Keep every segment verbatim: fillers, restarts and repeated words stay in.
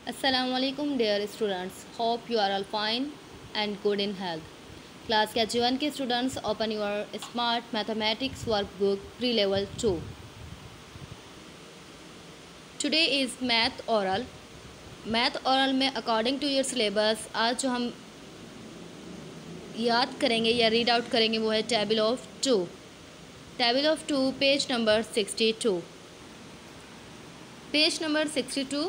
Assalamualaikum dear students. Hope you are all fine and good in health. Class K G one के students open your smart mathematics workbook pre-level two. Today is math oral. Math oral में according to your syllabus आज जो हम याद करेंगे या read out करेंगे वो है table of two. Table of two page number sixty two. Page number sixty two.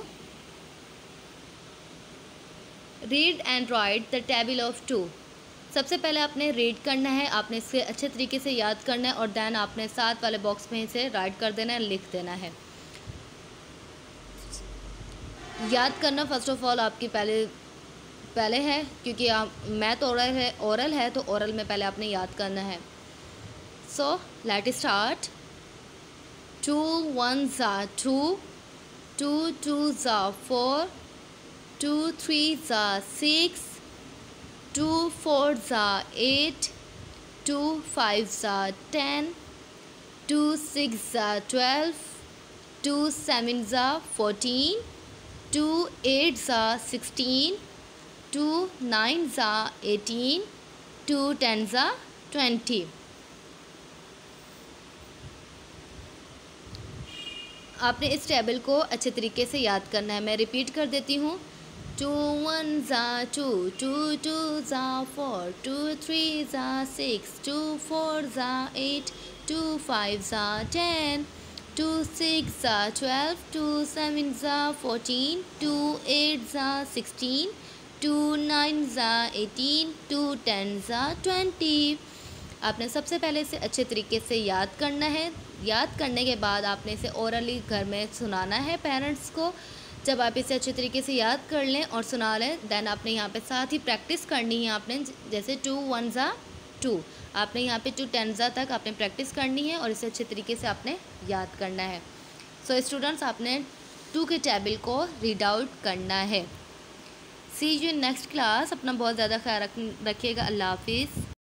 Read and write the table of two. सबसे पहले आपने रीड करना है, आपने इसे अच्छे तरीके से याद करना है और देन आपने साथ वाले बॉक्स में इसे राइट कर देना है, लिख देना है. याद करना फर्स्ट ऑफ ऑल आपकी पहले पहले है क्योंकि आप मैथ ओरल है ओरल है तो ओरल में पहले आपने याद करना है. So let start. Two one ज़ा टू, टू टू ज़ा फोर, टू थ्री ज़ा सिक्स, टू फोर ज़ा एट, टू फाइव ज़ा टेन, टू सिक्स ज़ा ट्वेल्व, टू सेवन ज़ा फोर्टीन, टू एट ज़ा सिक्सटीन, टू नाइन ज़ा एटीन, टू टेन ज़ा ट्वेंटी. आपने इस टेबल को अच्छे तरीके से याद करना है. मैं रिपीट कर देती हूँ. टू वन ज़ा टू, टू टू ज़ा फोर, टू थ्री ज़ा सिक्स, टू फोर ज़ा एट, टू फाइव ज़ा टेन, टू सिक्स ज़ा ट्वेल्व, टू सेवन ज़ा फोर्टीन, टू एट ज़ा सिक्सटीन, टू नाइन ज़ा एटीन, टू टेन ज़ा ट्वेंटी. आपने सबसे पहले इसे अच्छे तरीके से याद करना है. याद करने के बाद आपने इसे ओरली घर में सुनाना है पेरेंट्स को. जब आप इसे अच्छे तरीके से याद कर लें और सुना लें देन आपने यहाँ पे साथ ही प्रैक्टिस करनी है. आपने जैसे टू वन ज़ा टू, आपने यहाँ पे टू टेन ज़ा तक आपने प्रैक्टिस करनी है और इसे अच्छे तरीके से आपने याद करना है. सो स्टूडेंट्स आपने टू के टेबल को रीड आउट करना है. See you next class. अपना बहुत ज़्यादा ख्याल रख रखिएगा. अल्लाह हाफिज़.